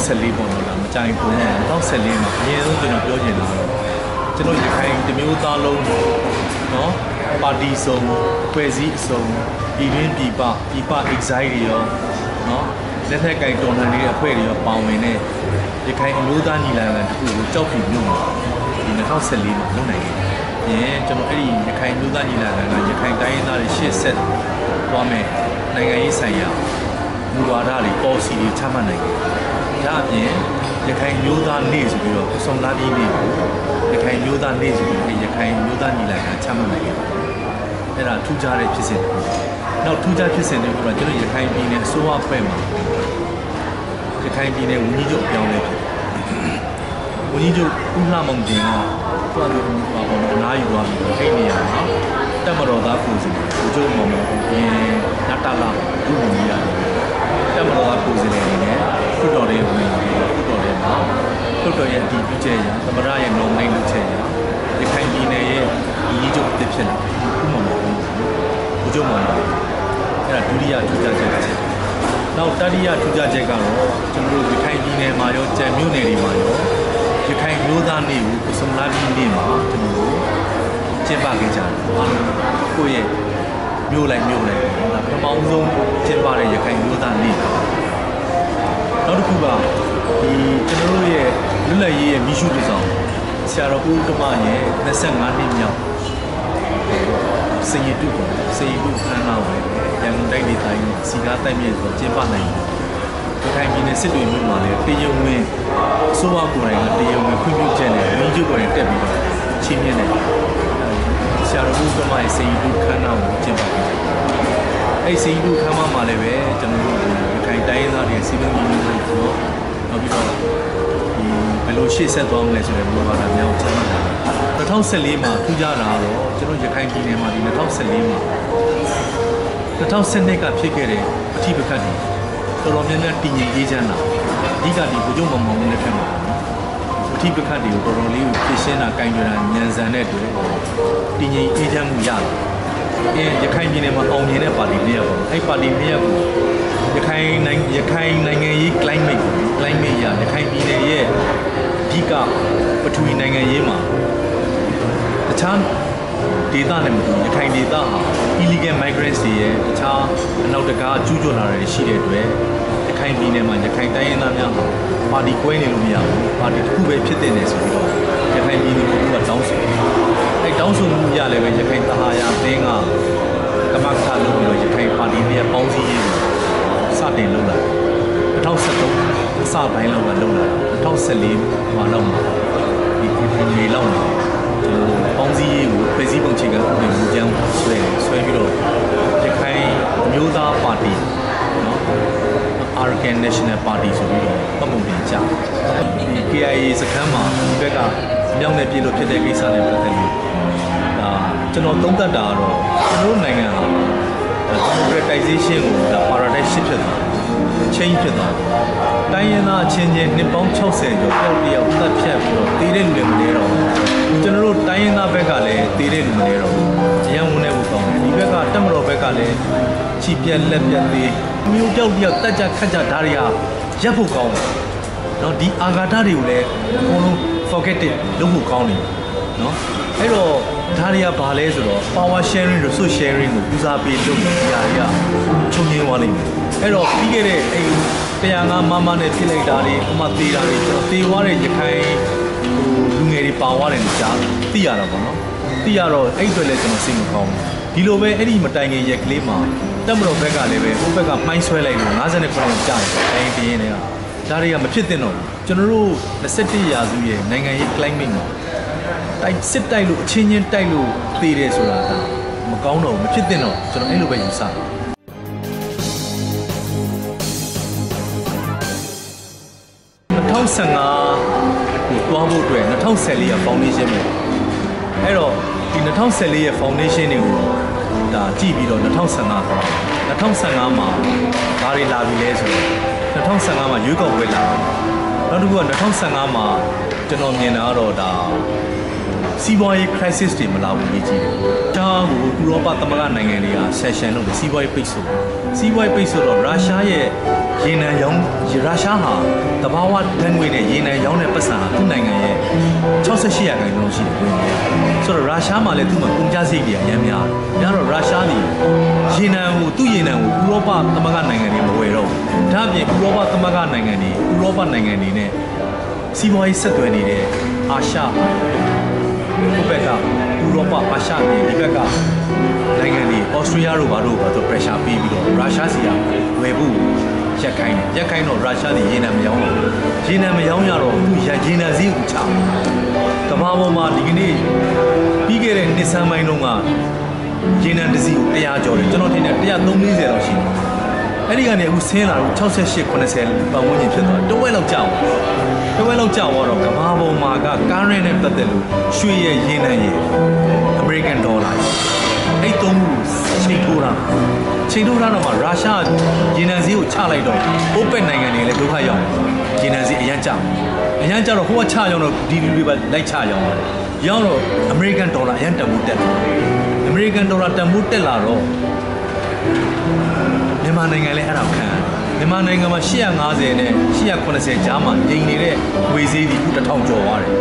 2014ပေါ့နော်ဒါမကြိုင်ပုံမှာ2014မှာအရင်ဆုံးကျွန်တော်ပြောချင်တာတော့ကျွန်တော်ရခိုင်တမျိုးသားလုံးနော်ပါတီစုံဖွဲ့စည်းအစုံပြည်တွင်းပြည်ပ exile တွေရောနော်လက်ထက်ကင်တော်လှန်နေတဲ့အဖွဲ့တွေရောပါဝင်တဲ့ရခိုင်အမျိုးသားညီလာခံတစ်ခုကိုကြောက်ဖြူမြို့မှာဒီ2014မှာလုပ်နိုင်ခဲ့တယ်ကျွန်တော်အဲ့ဒီရခိုင်မျိုးသားညီလာခံကရခိုင်တိုင်းရင်းသားတွေရှေ့ဆက်သွားမယ်နိုင်ငံရေးဆိုင်ရာမူဝါဒတွေ policy တွေချမှတ်နိုင်တယ်ဒါအပြင်ရခိုင်မျိုးသားနေ့ဆိုပြီးတော့စုံသားပြည်နေ့ကိုရခိုင်မျိုးသားနေ့ဆိုပြီးရခိုင်မျိုးသားညီလာခံချမှတ်နိုင်တယ်အဲ့ဒါထူးခြားတဲ့ဖြစ်စဉ်နောက်ထူးခြားဖြစ်စဉ်တွေကကျွန်တော်ရခိုင်ပြည်နယ်အစိုးရအဖွဲ့မှာရခိုင်ပြည်နယ်ဝန်ကြီးချုပ်အပြောင်းလဲဖြစ်ဝန်ကြီးချုပ်ဦးလှမောင်တင်ကသွားပြီးပါပေါ်အနားယူသွားပြီးအဲ့နေရာမှာတက်မတော်သားကိုယ်စီကိုကျုံမောင်မောင်ပြင်နတ်တလာဒုဝန်ကြီးရတယ်တက်မတော်သားကိုယ်စီတွေနဲ့ထွတ်တော်တဲ့ဝင်ပြီးထွတ်တော်တဲ့မှာထွတ်တော်ရဲ့ဒီပြည့်ကျရသမရရဲ့နောင်နိုင်လုပ်ချက်ရရခိုင်ပြည်နယ်ရဲ့ဝန်ကြီးချုပ်အဖြစ်ဖြစ်လာဦးမောင်မောင်ကိုကျုံမောင်မောင်အဲ့ဒါဒုတိယထူးခြားချက်ဖြစ်နောက်တတိယထူးခြားချက်ကတော့ကျွန်တော်တို့ရခိုင်ပြည်နယ်မှာရောကြံမြို့နယ်တွေမှာရောရခိုင်မျိုးသားနေ့ကိုစုံလာပြီးနေ့မှာကျွန်တော်တို့ကျင်းပခဲ့ကြတယ်အားလုံးကိုယ့်ရဲ့မြို့လိုက်ဒါပထမဆုံးကျင်းပတဲ့ရခိုင်မျိုးသားနေ့နောက်တစ်ခုကဒီကျွန်တော်တို့ရဲ့လွတ်လပ်ရေးရဲ့မိရှုတစောင်းဆရာတော်ဦးကမရဲ့25နှစ်မြောက်စည်ရတုခန်းနာဝယ်ရန်ကုန်တိုင်းဒေသကြီးစီကားတိုက်မြစ်ဆိုကျင်းပနိုင်တယ်ခိုင်ပြည်နယ်စစ်တွေမြို့မှာလည်းတရုံဝင်အစိုးရကိုယ်တိုင်ကတရုံဝင်ခွင့်ပြုချက်နဲ့民主ကိုယ်တိုင်တက်ပြီးတော့ချင်းမြင့်တယ်ဆရာတော်ဘုရားမရဲ့စည်ရတုခန်းနာကိုကျင်းပခဲ့တယ်အဲ့စည်ရတုခန်းမှာလည်းပဲကျွန်တော်တို့ခိုင်တိုင်းသားတွေစီမံကိန်းတွေဆိုတော့နောက်ပြီးတော့ဒီဘယ်လိုရှေ့ဆက်သွားမလဲဆိုတဲ့ဘောဘာသာများကိုချမှတ်တာ2014မှာထူးခြားတာတော့ကျွန်တော်ရခိုင်ပြည်နယ်မှာဒီ2014မှာ2012ကဖြစ်ခဲ့တဲ့ပဋိပက္ခတွေတော်တော်များများတည်ငြိမ်အေးချမ်းလာအဓိကဒီဗိုလ်ချုပ်မောင်မောင်နဲ့ဖြစ်မှာပဋိပက္ခတွေကိုတော်တော်လေးကိုဖြေရှင်းတာကင်ကြတာညံစံတဲ့အတွက်တည်ငြိမ်အေးချမ်းမှုရတယ်ရခိုင်ပြည်နယ်မှာအောင်မြင်တဲ့ပါတီလေးပေါ့အဲ့ပါတီလေးကိုရခိုင်နိုင်ငံရေး climate ရရခိုင်ပြည်နယ်ရဲ့အဓိကပထဝီနိုင်ငံရေးမှာတခြားဒေသနဲ့မတူရခိုင်ဒေသဟာ illegal migrants တွေရဲ့တခြားအနောက်တကာကျူးကျော်လာတွေရှိတဲ့အတွက်ရခိုင်ပြည်နယ်မှာရခိုင်တိုင်းရင်းသားများပါတီကွဲနေလို့မရဘူးပါတီတစ်ခုပဲဖြစ်တဲ့နေဆိုပြီးတော့ရခိုင်ပြည်နယ်ကတောင်းဆိုအဲတောင်းဆိုမှုရလည်းပဲရခိုင်သဟာယအသင်းကကမ္ဘာ့ခါလို့ပြီးတော့ရခိုင်ပါတီနဲ့ပေါင်းစည်းရေးကိုစတင်လုပ်လာ2013အစပိုင်းလောက်ကလုပ်လာ2014မှာလောက်မှာဒီမေလောက်မှာပေါင်းစည်းရေးကိုဖွဲ့စည်းပုံအခြေခံဥပဒေမူကြမ်းဆွဲပြီးတော့ရခိုင်မျိုးသားပါတီနော် Arakan National Party ဆိုပြီးတော့ပတ်ပုံတင်ကြဒီ KIA စခန်းမှာဒီဘက်ကမြောက်နယ်ပြည်လို့ဖြစ်တဲ့ကိစ္စနဲ့ပတ်သက်လို့ဒါကျွန်တော်သုံးသပ်တာကတော့ကျွန်တော်နိုင်ငံဟာ democratization ကိုဒါ paradise shift ဖြစ်သွားchange ဖြစ်သွားတိုင်းရင်းသားအချင်းချင်းနှစ်ပေါင်း60ကျော်တယောက်တက်ဖြတ်ပြီးတော့တည်တဲ့လူတွေမနေတော့ကျွန်တော်တို့တိုင်းရင်းသားဘက်ကလည်းတည်တဲ့လူမနေတော့အရန်ဝင်နေဖို့ကောင်းတယ်ဒီဘက်ကတက်မတော်ဘက်ကလည်းချီပြက်လက်ပြက်သေးမျိုးတယောက်တက်ကြခတ်ကြဓာတ်တွေကရက်ဖို့ကောင်းတယ်နော်ဒီအာဃာတတွေကိုလည်းအကုန်လုံး forget it လုပ်ဖို့ကောင်းတယ်နော်အဲ့တော့ဒါတွေကဘာလဲဆိုတော့ power sharing resource sharing ကိုဦးစားပေးလုပ်နေတာတွေကချုပ်ငင်းသွားလိမ့်မယ်အဲ့တော့ပြီးခဲ့တဲ့အဲ့105မမနဲ့ဖြစ်လိုက်တာတွေဥမာသေးတာတွေသေသွားတဲ့ရခိုင်လူငယ်တွေပါသွားတယ်လို့ကြားသိရတာပေါ့နော်သိရတော့အဲ့အတွက်လည်းကျွန်တော်စိတ်မကောင်းဘူးဒီလိုပဲအဲ့ဒီမတိုင်ခင်ရက်ကလေးမှာတက်မတော်ဘက်ကလည်းပဲဟိုဘက်ကမှိုင်းဆွဲလိုက်လို့59ကြာတယ်တိုင်းပြင်းနေတာဒါတွေကမဖြစ်သင့်တော့ဘူးကျွန်တော်တို့21ရာစုရဲ့နိုင်ငံရေး climate မှာတိုက်စစ်တိုက်လို့အချင်းချင်းတိုက်လို့သေတယ်ဆိုတာကမကောင်းတော့ဘူးမဖြစ်သင့်တော့ကျွန်တော်အဲ့လိုပဲယူဆတယ်2015ကိုတွားဖို့အတွက်2014ရဲ့ foundation ပဲအဲ့တော့ဒီ2014ရဲ့ foundation တွေကိုဒါကြည့်ပြီးတော့2015ပေါ့2015မှာဘာတွေလာပြီလဲဆိုတော့2015မှာရွေးကောက်ပွဲလာတယ်နောက်တစ်ခုက2015မှာကျွန်တော်မြင်တာကတော့ဒါစီးပွားရေး crisis တွေမလာဘူးကြီးတယ်။ဒါကိုဥရောပသမဂ္ဂနိုင်ငံတွေက session လုပ်တယ်စီးပွားရေးပိတ်ဆို့တော့ရုရှားရဲ့ရေနံရောင်းရုရှားဟာတဘာဝဓာတ်ငွေနဲ့ရေနံရောင်းတဲ့ပတ်စံဟာသူ့နိုင်ငံရဲ့68%လောက်ရှိတယ်ဝင်တယ်။ဆိုတော့ရုရှားမှာလည်းသူ့မှာကုန်ကျစရိတ်တွေအများများတယ်။ဒါတော့ရုရှားဒီရေနံကိုဥရောပသမဂ္ဂနိုင်ငံတွေမဝယ်တော့ဘူး။ဒါအပြင်ဥရောပသမဂ္ဂနိုင်ငံတွေနဲ့စီးပွားရေးဆက်သွယ်နေတဲ့အာရှဟိုဘက်ကဥရောပအာရှပြည်ဒီဘက်ကနိုင်ငံတွေဩစတြေးလျတို့ဘာလို့ pressure ပေးပြီးတော့ရုရှားစီကဝယ်ဖို့ရက်ခိုင်းတော့ရုရှားတွေရေနံမရောင်းတော့ရေနံမရောင်းရတော့သူရေနံဈေးကိုချကမ္ဘာပေါ်မှာဒီကနေ့ပြီးခဲ့တဲ့နှစ်ဆန်းပိုင်းတုန်းကရေနံတစ်စီးကို100ကျော်တယ်ကျွန်တော်ထင်တယ်130-40လောက်ရှိတယ်အဲ့ဒီကနေအခုဆင်းလာတော့68-90ပတ်ဝန်းကျင်ဖြစ်သွားတဝက်လောက်ကြာတော့ကမ္ဘာပေါ်မှာက current နဲ့ပတ်သက်လို့ရွှေရဲ့ရေနံရဲ့ American dollar အဲ့သုံးခုချိန်ထိုးတာတော့မှရုရှားရေနံဈေးကိုချလိုက်တော့ OPEC နိုင်ငံတွေလည်းဒုက္ခရောက်ရေနံဈေးအရန်ကျတော့ဟိုကချရောက်တော့ဒီလူတွေပဲလိုက်ချရောက်ပါတယ်ရောက်တော့ American dollar အရန်တန်ဖိုးတက်American dollar တန်ဖိုးတက်လာတော့မြန်မာနိုင်ငံလည်းအဲ့ဒါခံမြန်မာနိုင်ငံမှာ850နဲ့890ကြားမှာငြိမ်နေတဲ့ငွေဈေးဒီ1000ကျော်သွားတယ်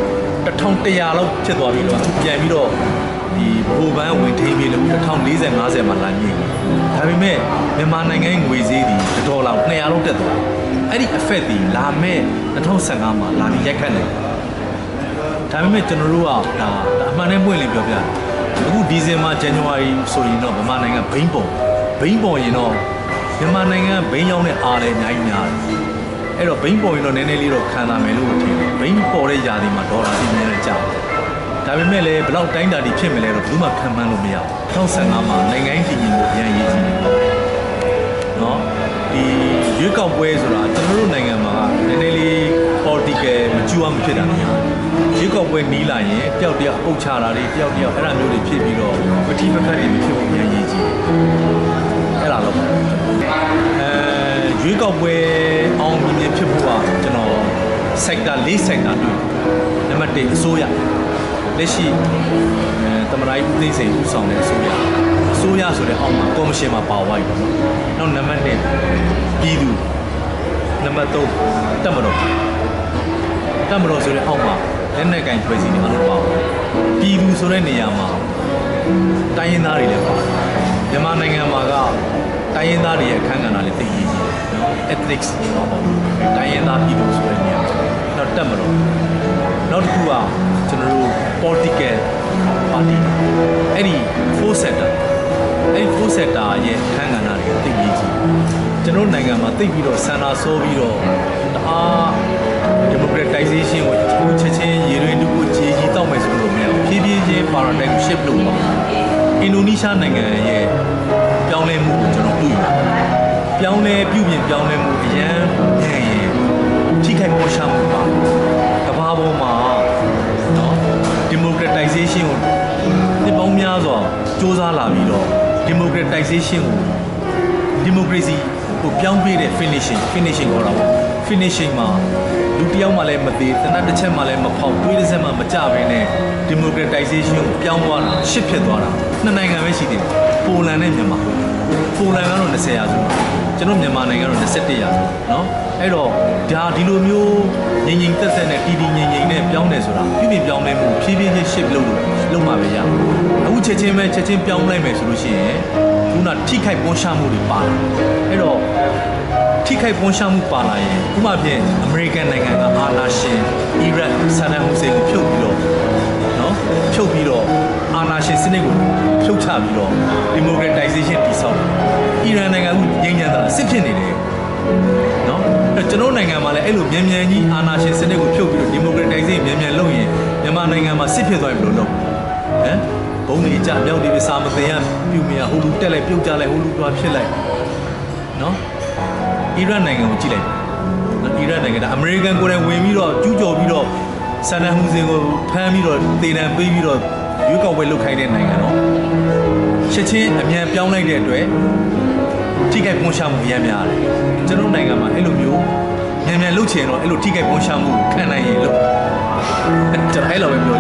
1100လောက်ဖြစ်သွားပြီတော့ပြန်ပြီးတော့ဒီဘိုးဘန်းဝင်ထိန်းပြီးလို့1040-50မှာလာငြိမ်ဒါပေမဲ့မြန်မာနိုင်ငံငွေဈေးဒီ$200လောက်တက်သွားအဲ့ဒီ effect ဒီလာမဲ့2015မှာလာပြီးရိုက်ခတ်တယ်ဒါပေမဲ့ကျွန်တော်တို့ကဒါအမှန်တည်းပွင့်လင်းပြောပြအခုဒီဇင်ဘာဇန်နဝါရီဆိုရင်တော့မြန်မာနိုင်ငံဘိန်းပေါ်ရင်တော့မြန်မာနိုင်ငံဘိန်းရောင်းတဲ့အားလည်းအများကြီးများတယ်အဲ့တော့ဘိန်းပေါ်ရင်တော့နည်းနည်းလေးတော့ခံစားမယ်လို့ထင်တယ်ဘိန်းပေါ်တဲ့ຢာဒီမှာဒေါ်လာအများကြီးကျတယ်ဒါပေမဲ့လည်းဘယ်လောက်တိုင်းတာတိဖြစ်မလဲတော့ဘူးမှခံမှန်းလို့မရဘူး2015မှာနိုင်ငံရေးတည်ငြိမ်မှုအများကြီးကြီးတယ်နော်ဒီရွေးကောက်ပွဲဆိုတာကျွန်တော်တို့နိုင်ငံမှာနည်းနည်းလေး political မကြည့်အောင်ဖြစ်တာများရွေးကောက်ပွဲနီးလာရင်တယောက်အုပ်ချတာတွေတယောက်အဲ့ဒါမျိုးတွေဖြစ်ပြီးတော့ပဋိပက္ခတွေမဖြစ်ဘူးအများကြီးကြီးအဲ့ဒါတော့ရွေးကောက်ပွဲအောင်မြင်ဖြစ်ဖို့ကကျွန်တော် sector 4 sector တွေ့နံပါတ်1အစိုးရလက်ရှိသမ္မတဦးသိန်းစိန်ဦးဆောင်တဲ့အစိုးရဆိုတဲ့အောက်မှာကော်မရှင်မှာပါသွားပြီပေါ့နော်နံပါတ်2ပြည်သူနံပါတ်3တပ်မတော်ဆိုတဲ့အောက်မှာလက်နက်ကင်ဖွဲ့စည်းနေအောင်ပါပြည်သူဆိုတဲ့နေရာမှာတိုင်းရင်းသားတွေလည်းပါတယ်မြန်မာနိုင်ငံမှာကတိုင်းရင်းသားတွေရဲ့အခန်းကဏ္ဍလည်းသိရေးကြီးတယ်နော် ethics ပေါ့တိုင်းရင်းသားပြည်သူဆိုတဲ့နေရာနောက်တက်မလို့နောက်တစ်ခုကကျွန်တော်တို့ political party အဲ့ဒီ4 sector ရဲ့အခန်းကဏ္ဍတွေသိရေးကြီးကျွန်တော်နိုင်ငံမှာသိပြီးတော့စန္ဒာဆိုးပြီးတော့တအား democratization ကိုချက်ချင်းရေရွေးတူကိုခြေကြီးတောက်မယ်ဆိုလို့မရဘူးဖြည်းဖြည်းချင်း paradigm shift လုပ်ပါအင်ဒိုနီးရှားနိုင်ငံရဲ့ပြောင်းလဲမှုကိုကျွန်တော်တွေ့ရတယ်။ပြောင်းလဲမှုအရန်ရင်ထိခိုက်ပေါ်ရှာမှုပါ။ကမ္ဘာပေါ်မှာနော် democratization ကိုဒီပေါင်းများစွာစ조사လာပြီးတော့ democratization ကို democracy ကိုပြောင်းပေးတဲ့ finishing ခေါ်တာပေါ့ finishing မှာလူတယောက်မှလည်းမသေးတနက်တစ်ချက်မှလည်းမဖောက်တွေးတစ်စက်မှမကြဘဲနဲ့ democratization ကိုပြောင်းသွားတာရှစ်ဖြစ်သွားတာနှစ်နိုင်ငံပဲရှိသေးတယ်ပိုလန်နဲ့မြန်မာပိုလန်ကတော့20ရာစုကျွန်တော်မြန်မာနိုင်ငံကတော့21ရာစုเนาะအဲ့တော့ဒါဒီလိုမျိုးငြိမ်သက်နဲ့တည်ငြိမ်နဲ့ပြောင်းတယ်ဆိုတာပြုပြင်ပြောင်းလဲမှုဖြည်းဖြည်းချင်းရှစ်လုပ်မှပဲရအခုချက်ချင်းပြောင်းလိုက်မယ်ဆိုလို့ရှိရင်ခုနထိခိုက်ပွန်ရှာမှုတွေပါလာအဲ့တော့ထိခိုက်ပွန်ရှာမှုပါလာရင်ဥပမာဖြင့်အမေရိကန်နိုင်ငံကအာဏာရှင်အီရတ်ဆဒမ်ဟူစိန်ကိုဖြုတ်ပြီးတော့အာဏာရှင်စနစ်ကိုဖြုတ်ချပြီးတော့ democratization တည်ဆောက်အီရန်နိုင်ငံကငြိမ်းချမ်းတာစစ်ဖြစ်နေတယ်နော်ကျွန်တော်နိုင်ငံမှာလည်းအဲ့လိုမြန်ကြီးအာဏာရှင်စနစ်ကိုဖြုတ်ပြီးတော့ democratization မြန်လုပ်ရင်မြန်မာနိုင်ငံမှာစစ်ဖြစ်သွားပြီလို့လုပ်ဟမ်ဘုံတွေကြမြောက်တွေစာမသိရပြုမြဟိုလူတက်လိုက်ပြုတ်ကြလိုက်ဟိုလူသွားဖြစ်လိုက်နော်အီရတ်နိုင်ငံကိုကြည့်လိုက်အီရတ်နိုင်ငံကအမေရိကန်ကိုယ်တိုင်ဝင်ပြီးတော့ကျူးကျော်ပြီးတော့ဆန်နဟူစင်ကိုဖမ်းပြီးတော့တေတံပေးပြီးတော့ရွေးကောက်ပွဲလုပ်ခိုင်းတဲ့နိုင်ငံတော့ချက်ချင်းအမြန်ပြောင်းလိုက်တဲ့အတွက်ထိခိုက်ပွန်ရှာမှုအများများတယ်ကျွန်တော်နိုင်ငံမှာအဲ့လိုမျိုးမြန်လုပ်ချင်တော့အဲ့လိုထိခိုက်ပွန်ရှာမှုခံနိုင်ရင်လို့ကျွန်တော်အဲ့လိုပဲပြော